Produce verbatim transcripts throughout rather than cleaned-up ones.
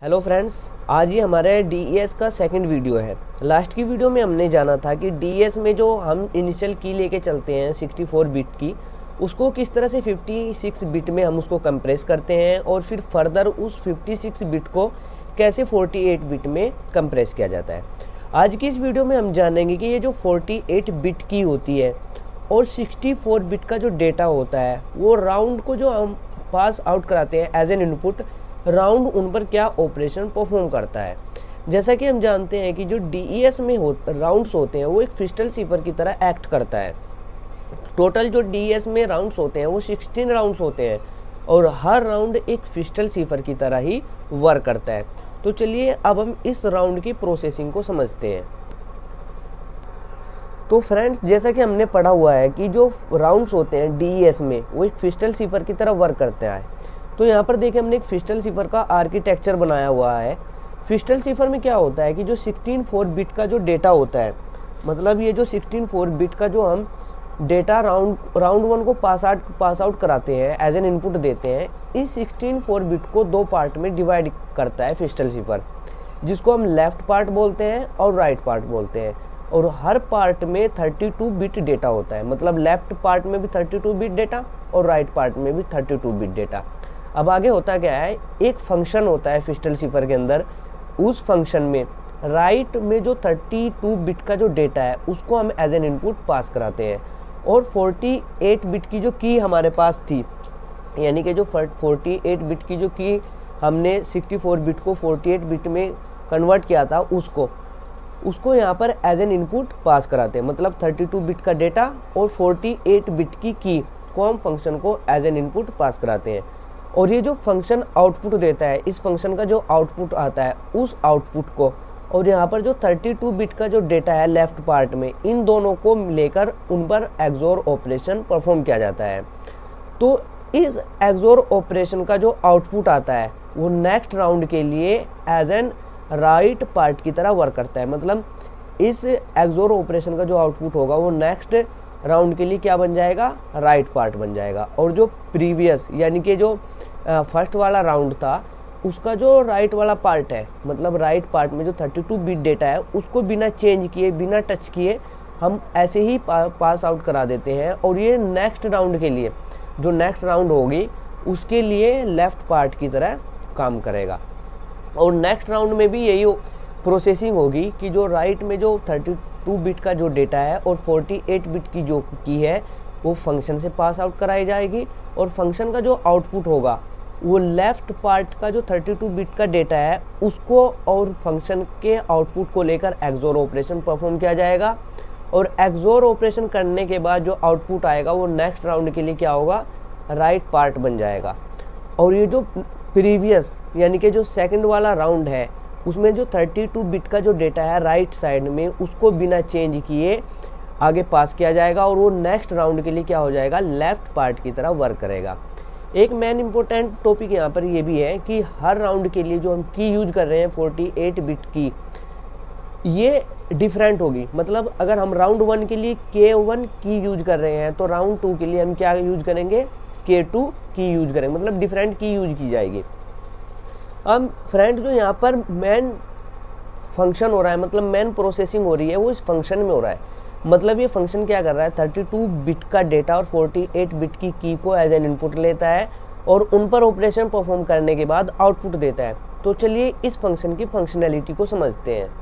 Hello friends, आज ये हमारे डी ई एस का सेकंड वीडियो है। लास्ट की वीडियो में हमने जाना था कि डी ई एस में जो हम इनिशियल की लेके चलते हैं सिक्सटी फोर बिट की, उसको किस तरह से फिफ्टी सिक्स बिट में हम उसको कंप्रेस करते हैं और फिर फर्दर उस फिफ्टी सिक्स बिट को कैसे फोर्टी एट बिट में कंप्रेस किया जाता है। आज की इस वीडियो में हम जानेंगे कि ये जो फोर्टी एट बिट की होती है और सिक्सटी फोर बिट का जो डेटा होता है, वो राउंड को जो हम पास आउट कराते हैं एज एन इनपुट, राउंड उन पर क्या ऑपरेशन परफॉर्म करता है। जैसा कि हम जानते हैं कि जो डी ई एस में हो राउंड्स होते हैं वो एक फिस्टल सिफर की तरह एक्ट करता है। टोटल जो डी ई एस में राउंड्स होते हैं वो सिक्सटीन राउंड्स होते हैं और हर राउंड एक फिस्टल सिफर की तरह ही वर्क करता है। तो चलिए अब हम इस राउंड की प्रोसेसिंग को समझते हैं। तो फ्रेंड्स, जैसा कि हमने पढ़ा हुआ है कि जो राउंड्स होते हैं डी ई एस में वो एक फिस्टल सिफर की तरह वर्क करते हैं। तो यहाँ पर देखिए हमने एक फिस्टल सिफर का आर्किटेक्चर बनाया हुआ है। फिस्टल सिफर में क्या होता है कि जो सिक्सटीन फोर बिट का जो डेटा होता है, मतलब ये जो सिक्सटीन फोर बिट का जो हम डेटा राउंड राउंड वन को पास आउट पास आउट कराते हैं, एज एन इनपुट देते हैं, इस सिक्सटीन फोर बिट को दो पार्ट में डिवाइड करता है फिस्टल सिफर, जिसको हम लेफ्ट पार्ट बोलते हैं और राइट पार्ट बोलते हैं। और हर पार्ट में थर्टी टू बिट डेटा होता है, मतलब लेफ्ट पार्ट में भी थर्टी टू बिट डेटा और राइट पार्ट में भी थर्टी टू बिट डेटा। अब आगे होता क्या है, एक फंक्शन होता है फिस्टल सिफर के अंदर। उस फंक्शन में राइट में जो थर्टी टू बिट का जो डेटा है उसको हम एज एन इनपुट पास कराते हैं और फोर्टी एट बिट की जो की हमारे पास थी, यानी कि जो फोर्टी एट बिट की जो की हमने सिक्सटी फोर बिट को फोर्टी एट बिट में कन्वर्ट किया था, उसको उसको यहाँ पर एज एन इनपुट पास कराते हैं। मतलब थर्टी टू बिट का डेटा और फोर्टी एट बिट की की को हम फंक्शन को एज एन इनपुट पास कराते हैं। और ये जो फंक्शन आउटपुट देता है, इस फंक्शन का जो आउटपुट आता है उस आउटपुट को और यहाँ पर जो थर्टी टू बिट का जो डेटा है लेफ्ट पार्ट में, इन दोनों को लेकर उन पर एक्सओर ऑपरेशन परफॉर्म किया जाता है। तो इस एक्सओर ऑपरेशन का जो आउटपुट आता है वो नेक्स्ट राउंड के लिए एज एन राइट पार्ट की तरह वर्क करता है। मतलब इस एक्सओर ऑपरेशन का जो आउटपुट होगा वो नेक्स्ट राउंड के लिए क्या बन जाएगा, राइट पार्ट बन जाएगा। और जो प्रीवियस यानी कि जो फर्स्ट वाला राउंड था उसका जो राइट वाला पार्ट है, मतलब राइट पार्ट में जो थर्टी टू बिट डेटा है उसको बिना चेंज किए, बिना टच किए हम ऐसे ही पा, पास आउट करा देते हैं। और ये नेक्स्ट राउंड के लिए, जो नेक्स्ट राउंड होगी उसके लिए लेफ्ट पार्ट की तरह काम करेगा। और नेक्स्ट राउंड में भी यही प्रोसेसिंग होगी कि जो राइट में जो थर्टी टू बिट का जो डेटा है और फोर्टी एट बिट की जो की है वो फंक्शन से पास आउट कराई जाएगी और फंक्शन का जो आउटपुट होगा वो लेफ्ट पार्ट का जो थर्टी टू बिट का डेटा है उसको और फंक्शन के आउटपुट को लेकर एक्सओर ऑपरेशन परफॉर्म किया जाएगा। और एक्सओर ऑपरेशन करने के बाद जो आउटपुट आएगा वो नेक्स्ट राउंड के लिए क्या होगा, राइट पार्ट बन जाएगा। और ये जो प्रीवियस यानी कि जो सेकंड वाला राउंड है उसमें जो थर्टी टू बिट का जो डेटा है राइट साइड में, उसको बिना चेंज किए आगे पास किया जाएगा और वो नेक्स्ट राउंड के लिए क्या हो जाएगा, लेफ्ट पार्ट की तरह वर्क करेगा। एक मेन इंपॉर्टेंट टॉपिक यहाँ पर ये भी है कि हर राउंड के लिए जो हम की यूज कर रहे हैं फोर्टी एट बिट की, ये डिफरेंट होगी। मतलब अगर हम राउंड वन के लिए के वन की यूज कर रहे हैं तो राउंड टू के लिए हम क्या यूज करेंगे, के टू की यूज करेंगे, मतलब डिफरेंट की यूज की जाएगी। अब फ्रेंड, जो यहाँ पर मेन फंक्शन हो रहा है, मतलब मेन प्रोसेसिंग हो रही है वो इस फंक्शन में हो रहा है। मतलब ये फंक्शन क्या कर रहा है, थर्टी टू बिट का डेटा और फोर्टी एट बिट की की को एज एन इनपुट लेता है और उन पर ऑपरेशन परफॉर्म करने के बाद आउटपुट देता है। तो चलिए इस फंक्शन की फंक्शनैलिटी को समझते हैं।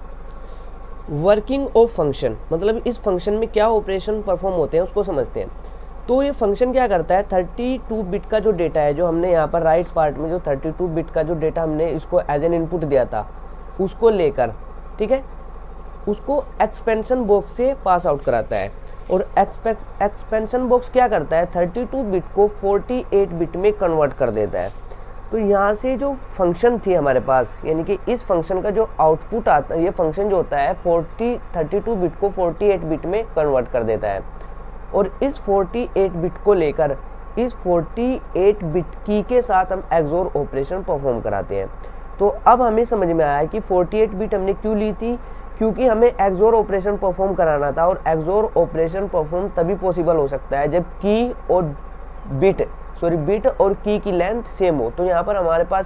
वर्किंग ऑफ फंक्शन, मतलब इस फंक्शन में क्या ऑपरेशन परफॉर्म होते हैं उसको समझते हैं। तो ये फंक्शन क्या करता है, थर्टी टू बिट का जो डेटा है, जो हमने यहाँ पर राइट पार्ट में जो थर्टी टू बिट का जो डेटा हमने इसको एज एन इनपुट दिया था उसको लेकर, ठीक है, उसको एक्सपेंशन बॉक्स से पास आउट कराता है। और एक्सपेंशन बॉक्स क्या करता है, थर्टी टू बिट को फोर्टी एट बिट में कन्वर्ट कर देता है। तो यहाँ से जो फंक्शन थी हमारे पास, यानी कि इस फंक्शन का जो आउटपुट आता है, ये फंक्शन जो होता है फोर्टी थर्टी टू बिट को फोर्टी एट बिट में कन्वर्ट कर देता है। और इस फोर्टी एट बिट को लेकर इस फोर्टी एट बिट की के साथ हम एक्सओर ऑपरेशन परफॉर्म कराते हैं। तो अब हमें समझ में आया कि फोर्टी एट बिट हमने क्यों ली थी, क्योंकि हमें एक्सओर ऑपरेशन परफॉर्म कराना था। और एक्सओर ऑपरेशन परफॉर्म तभी पॉसिबल हो सकता है जब की और बिट सॉरी बिट और की की लेंथ सेम हो। तो यहाँ पर हमारे पास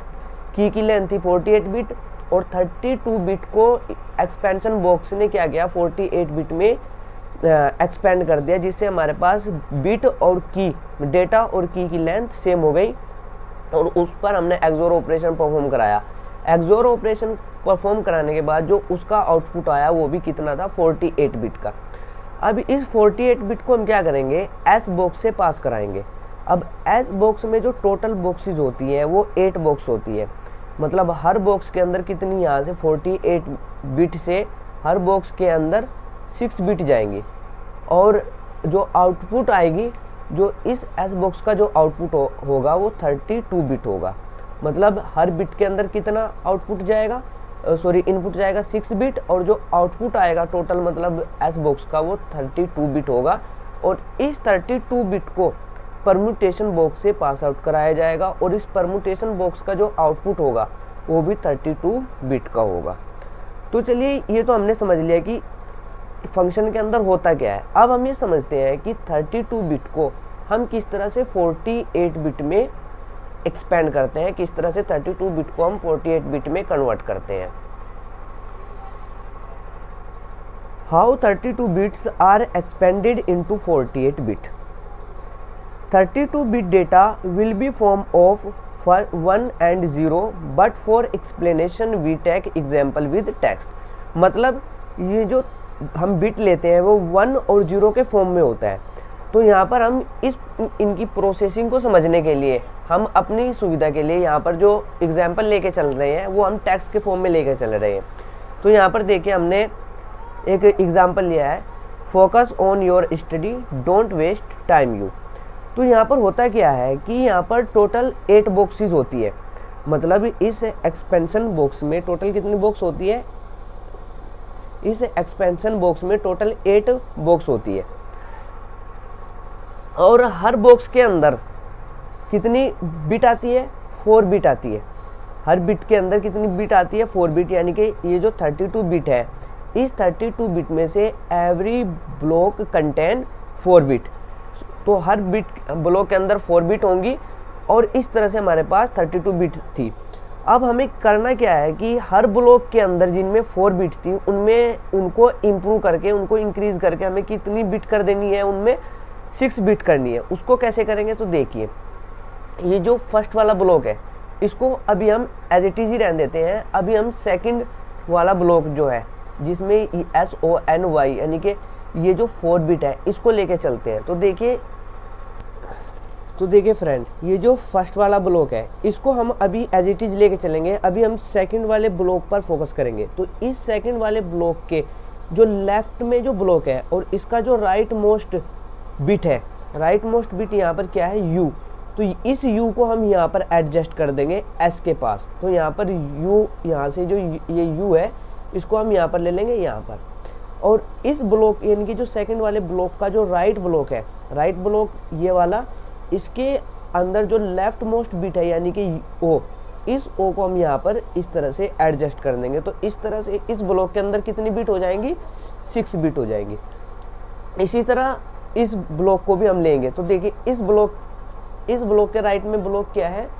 की की लेंथ थी अड़तालीस बिट और बत्तीस बिट को एक्सपेंशन बॉक्स ने क्या किया अड़तालीस बिट में एक्सपेंड कर दिया, जिससे हमारे पास बिट और की डेटा और की की लेंथ सेम हो गई और उस पर हमने एक्सओर ऑपरेशन परफॉर्म कराया। एक्सओर ऑपरेशन परफॉर्म कराने के बाद जो उसका आउटपुट आया वो भी कितना था अड़तालीस बिट का। अब इस अड़तालीस बिट को हम क्या करेंगे एस बॉक्स से पास कराएंगे। अब एस बॉक्स में जो टोटल बॉक्सेस होती हैं वो एट बॉक्स होती है, मतलब हर बॉक्स के अंदर कितनी यहाँ से अड़तालीस बिट से हर बॉक्स के अंदर सिक्स बिट जाएंगी और जो आउटपुट आएगी जो इस एस बॉक्स का जो आउटपुट हो, होगा वो बत्तीस बिट होगा। मतलब हर बिट के अंदर कितना आउटपुट जाएगा सॉरी इनपुट जाएगा सिक्स बिट और जो आउटपुट आएगा टोटल मतलब एस बॉक्स का वो बत्तीस बिट होगा और इस बत्तीस बिट को परम्यूटेशन बॉक्स से पास आउट कराया जाएगा और इस परम्यूटेशन बॉक्स का जो आउटपुट होगा वो भी बत्तीस बिट का होगा। तो चलिए ये तो हमने समझ लिया कि फंक्शन के अंदर होता क्या है। अब हम ये समझते हैं कि बत्तीस बिट को हम किस तरह से अड़तालीस बिट में एक्सपेंड करते हैं, किस तरह से बत्तीस बिट को हम अड़तालीस बिट में कन्वर्ट करते हैं। हाउ बत्तीस बिट्स आर एक्सपेंडेड इनटू अड़तालीस bit. thirty-two bit data will be form of one and zero but for explanation we take example with text। मतलब ये जो हम बिट लेते हैं वो वन और जीरो के फॉर्म में होता है। तो यहाँ पर हम इस इनकी प्रोसेसिंग को समझने के लिए हम अपनी सुविधा के लिए यहाँ पर जो एग्जाम्पल लेके चल रहे हैं वो हम टेक्स्ट के फॉर्म में लेके चल रहे हैं। तो यहाँ पर देखिए हमने एक एग्जाम्पल लिया है, focus on your study don't waste time you. तो यहाँ पर होता क्या है कि यहाँ पर टोटल एट बॉक्सेस होती है, मतलब इस एक्सपेंशन बॉक्स में टोटल कितनी बॉक्स होती है, इस एक्सपेंशन बॉक्स में टोटल एट बॉक्स होती है और हर बॉक्स के अंदर कितनी बिट आती है, फोर बिट आती है। हर बिट के अंदर कितनी बिट आती है, फोर बिट, यानी कि ये जो बत्तीस बिट है इस बत्तीस बिट में से every block contain four bit. तो हर बिट ब्लॉक के अंदर फोर बिट होंगी और इस तरह से हमारे पास बत्तीस बिट थी। अब हमें करना क्या है कि हर ब्लॉक के अंदर जिनमें फोर बिट थी उनमें उनको इम्प्रूव करके उनको इंक्रीज करके हमें कितनी बिट कर देनी है, उनमें सिक्स बिट करनी है। उसको कैसे करेंगे तो देखिए ये जो फर्स्ट वाला ब्लॉक है इसको अभी हम एज इट इज ही रहने देते हैं। अभी हम सेकंड वाला ब्लॉक जो है जिसमें एस ओ एन वाई यानी कि ये जो फोर बिट है इसको लेके चलते हैं। तो देखिए तो देखिए फ्रेंड ये जो फर्स्ट वाला ब्लॉक है इसको हम अभी एज इट इज लेके चलेंगे। अभी हम सेकंड वाले ब्लॉक पर फोकस करेंगे। तो इस सेकंड वाले ब्लॉक के जो लेफ्ट में जो ब्लॉक है और इसका जो राइट मोस्ट बिट है, राइट मोस्ट बिट यहाँ पर क्या है यू। तो इस u को हम यहाँ पर एडजस्ट कर देंगे s के पास। तो यहाँ पर u यहाँ से जो ये u है इसको हम यहाँ पर ले लेंगे यहाँ पर। और इस ब्लॉक यानी कि जो सेकंड वाले ब्लॉक का जो राइट ब्लॉक है, राइट ब्लॉक ये वाला, इसके अंदर जो लेफ्ट मोस्ट बिट है यानी कि o, इस o को हम यहाँ पर इस तरह से एडजस्ट कर देंगे। तो इस तरह से इस ब्लॉक के अंदर कितनी बिट हो जाएंगी, सिक्स बिट हो जाएंगी। इसी तरह इस ब्लॉक को भी हम लेंगे। तो देखिए इस ब्लॉक इस ब्लॉक के राइट में ब्लॉक क्या है,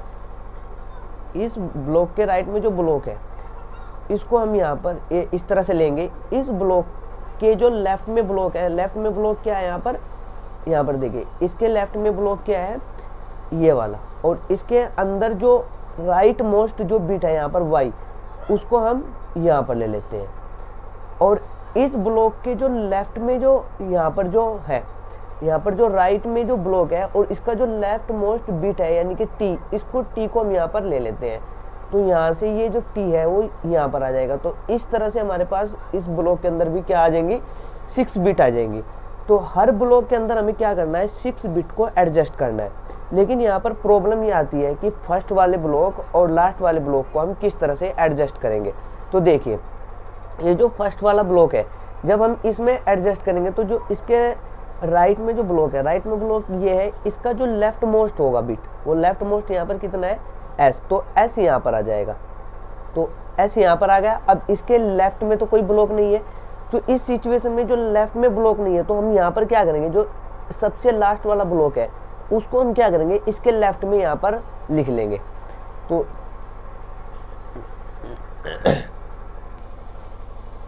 इस ब्लॉक के राइट में जो ब्लॉक है इसको हम यहाँ पर इस तरह से लेंगे। इस ब्लॉक के जो लेफ्ट में ब्लॉक है, लेफ्ट में ब्लॉक क्या है यहाँ पर, यहाँ पर देखिए इसके लेफ्ट में ब्लॉक क्या है ये वाला, और इसके अंदर जो राइट मोस्ट जो बिट है यहाँ पर वाई, उसको हम यहाँ पर ले लेते हैं। और इस ब्लॉक के जो लेफ्ट में जो यहाँ पर जो है, यहाँ पर जो राइट में जो ब्लॉक है और इसका जो लेफ्ट मोस्ट बिट है यानी कि टी, इसको टी को हम यहाँ पर ले लेते हैं। तो यहाँ से ये जो टी है वो यहाँ पर आ जाएगा। तो इस तरह से हमारे पास इस ब्लॉक के अंदर भी क्या आ जाएंगी, सिक्स बिट आ जाएंगी। तो हर ब्लॉक के अंदर हमें क्या करना है, सिक्स बिट को एडजस्ट करना है। लेकिन यहाँ पर प्रॉब्लम ये आती है कि फर्स्ट वाले ब्लॉक और लास्ट वाले ब्लॉक को हम किस तरह से एडजस्ट करेंगे। तो देखिए ये जो फर्स्ट वाला ब्लॉक है जब हम इसमें एडजस्ट करेंगे तो जो इसके राइट में जो ब्लॉक है, राइट में ब्लॉक ये है, इसका जो लेफ्ट मोस्ट होगा बिट, वो लेफ्ट मोस्ट यहाँ पर कितना है एस, तो एस यहाँ पर आ जाएगा। तो एस यहाँ पर आ गया। अब इसके लेफ्ट में तो कोई ब्लॉक नहीं है, तो इस सिचुएशन में जो लेफ्ट में ब्लॉक नहीं है तो हम यहाँ पर क्या करेंगे, जो सबसे लास्ट वाला ब्लॉक है उसको हम क्या करेंगे, इसके लेफ्ट में यहाँ पर लिख लेंगे। तो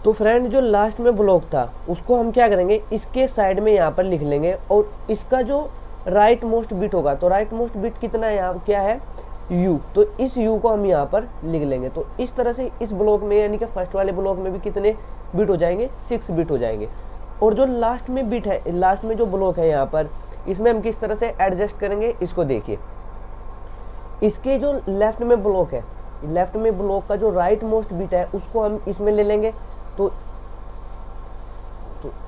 तो फ्रेंड जो लास्ट में ब्लॉक था उसको हम क्या करेंगे, इसके साइड में यहाँ पर लिख लेंगे और इसका जो राइट मोस्ट बिट होगा, तो राइट मोस्ट बिट कितना है यहाँ क्या है, u, तो इस u को हम यहाँ पर लिख लेंगे। तो इस तरह से इस ब्लॉक में यानी कि फर्स्ट वाले ब्लॉक में भी कितने बिट हो जाएंगे, सिक्स बिट हो जाएंगे। और जो लास्ट में बिट है, लास्ट में जो ब्लॉक है यहाँ पर, इसमें हम किस तरह से एडजस्ट करेंगे इसको देखिए। इसके जो लेफ्ट में ब्लॉक है, लेफ्ट में ब्लॉक का जो राइट मोस्ट बिट है उसको हम इसमें ले लेंगे। तो, तो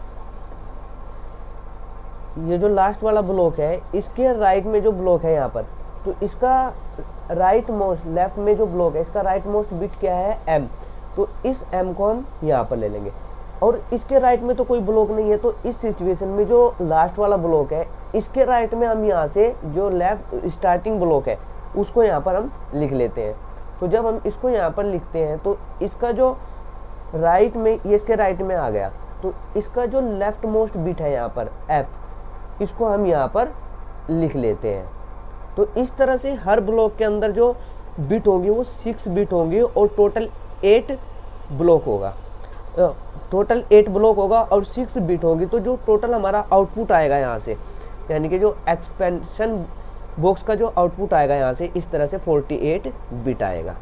ये जो लास्ट वाला ब्लॉक है इसके राइट में जो ब्लॉक है यहाँ पर, तो इसका राइट मोस्ट, लेफ्ट में जो ब्लॉक है इसका राइट मोस्ट बिट क्या है, m, तो इस m को हम यहाँ पर ले लेंगे। और इसके राइट में तो कोई ब्लॉक नहीं है, तो इस सिचुएशन में जो लास्ट वाला ब्लॉक है इसके राइट में हम यहाँ से जो लेफ्ट स्टार्टिंग ब्लॉक है उसको यहाँ पर हम लिख लेते हैं। तो जब हम इसको यहाँ पर लिखते हैं तो इसका जो राइट में, ये इसके राइट में आ गया, तो इसका जो लेफ्ट मोस्ट बिट है यहाँ पर f, इसको हम यहाँ पर लिख लेते हैं। तो इस तरह से हर ब्लॉक के अंदर जो बिट होंगी वो सिक्स बिट होंगी और टोटल एट ब्लॉक होगा, टोटल एट ब्लॉक होगा और सिक्स बिट होगी। तो जो टोटल हमारा आउटपुट आएगा यहाँ से, यानी कि जो एक्सपेंशन बॉक्स का जो आउटपुट आएगा यहाँ से, इस तरह से फोर्टी एट बिट आएगा।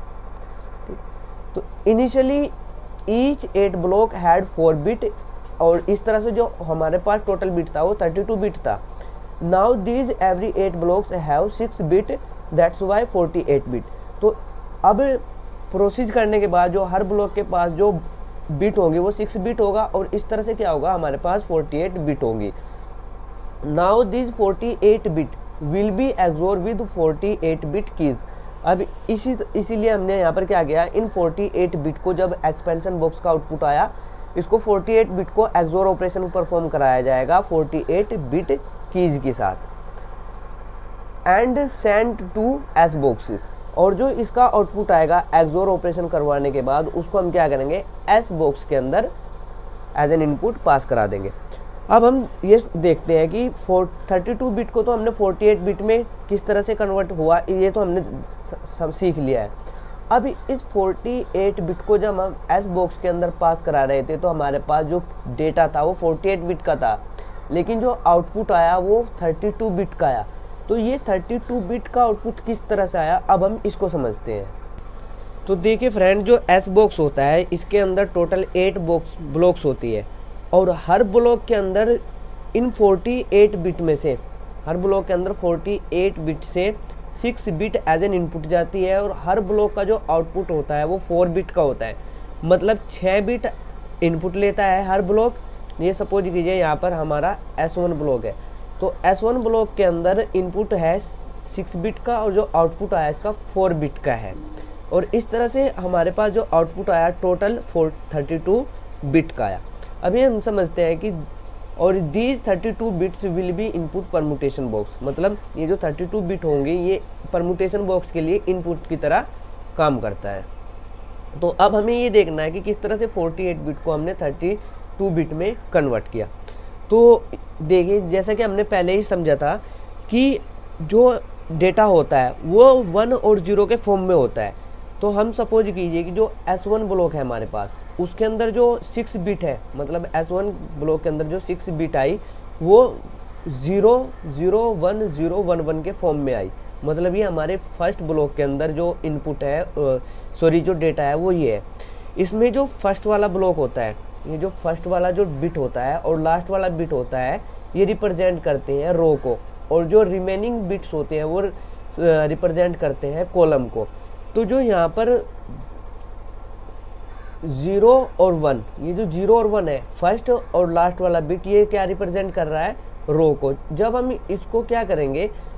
तो initially each eight block had four bit, और इस तरह से जो हमारे पास टोटल बिट था वो थर्टी टू बिट था। Now these every eight blocks have six bit, that's why forty eight bit. तो अब प्रोसीज करने के बाद जो हर ब्लॉक के पास जो बिट होंगी वो सिक्स बिट होगा और इस तरह से क्या होगा, हमारे पास फोर्टी एट बिट होंगी। Now these forty eight bit will be XOR with forty eight bit keys. अब इसी इसीलिए हमने यहाँ पर क्या किया, इन फोर्टी एट बिट को जब एक्सपेंशन बॉक्स का आउटपुट आया, इसको फोर्टी एट बिट को एक्सोर ऑपरेशन परफॉर्म कराया जाएगा फोर्टी एट बिट कीज के साथ and send to S box. और जो इसका आउटपुट आएगा एक्सोर ऑपरेशन करवाने के बाद उसको हम क्या करेंगे, एस बॉक्स के अंदर एज एन इनपुट पास करा देंगे। अब हम ये देखते हैं कि थर्टी टू बिट को तो हमने फोर्टी एट बिट में किस तरह से कन्वर्ट हुआ, ये तो हमने सब सीख लिया है। अब इस फोर्टी एट बिट को जब हम एस बॉक्स के अंदर पास करा रहे थे तो हमारे पास जो डेटा था वो फोर्टी एट बिट का था, लेकिन जो आउटपुट आया वो थर्टी टू बिट का आया। तो ये थर्टी टू बिट का आउटपुट किस तरह से आया, अब हम इसको समझते हैं। तो देखिए फ्रेंड, जो एस बॉक्स होता है इसके अंदर टोटल एट बॉक्स ब्लॉक्स होती है और हर ब्लॉक के अंदर इन फोर्टी एट बिट में से, हर ब्लॉक के अंदर फोर्टी एट बिट से six bit as an input जाती है और हर ब्लॉक का जो आउटपुट होता है वो फोर बिट का होता है, मतलब छः बिट इनपुट लेता है हर ब्लॉक। ये सपोज कीजिए यहाँ पर हमारा एस वन ब्लॉक है, तो एस वन ब्लॉक के अंदर इनपुट है सिक्स बिट का और जो आउटपुट आया इसका फोर बिट का है। और इस तरह से हमारे पास जो आउटपुट आया total four thirty two bit का आया। अभी हम समझते हैं कि और these thirty two bits will be input permutation box, मतलब ये जो थर्टी टू बिट होंगे ये परमुटेशन बॉक्स के लिए इनपुट की तरह काम करता है। तो अब हमें ये देखना है कि किस तरह से फोर्टी एट बिट को हमने थर्टी टू बिट में कन्वर्ट किया। तो देखिए, जैसा कि हमने पहले ही समझा था कि जो डेटा होता है वो वन और जीरो के फॉर्म में होता है। तो हम सपोज कीजिए कि जो एस वन ब्लॉक है हमारे पास उसके अंदर जो सिक्स बिट है, मतलब एस वन ब्लॉक के अंदर जो सिक्स बिट आई वो zero zero one zero one one के फॉर्म में आई, मतलब ये हमारे फर्स्ट ब्लॉक के अंदर जो इनपुट है, सॉरी जो डेटा है वो ये है। इसमें जो फर्स्ट वाला ब्लॉक होता है, ये जो फर्स्ट वाला जो बिट होता है और लास्ट वाला बिट होता है ये रिप्रेजेंट करते हैं रो को, और जो रिमेनिंग बिट्स होते हैं वो रिप्रेजेंट करते हैं कॉलम को। तो जो यहाँ पर ज़ीरो और वन, ये जो ज़ीरो और वन है फर्स्ट और लास्ट वाला बिट, ये क्या रिप्रेजेंट कर रहा है, रो को। जब हम इसको क्या करेंगे,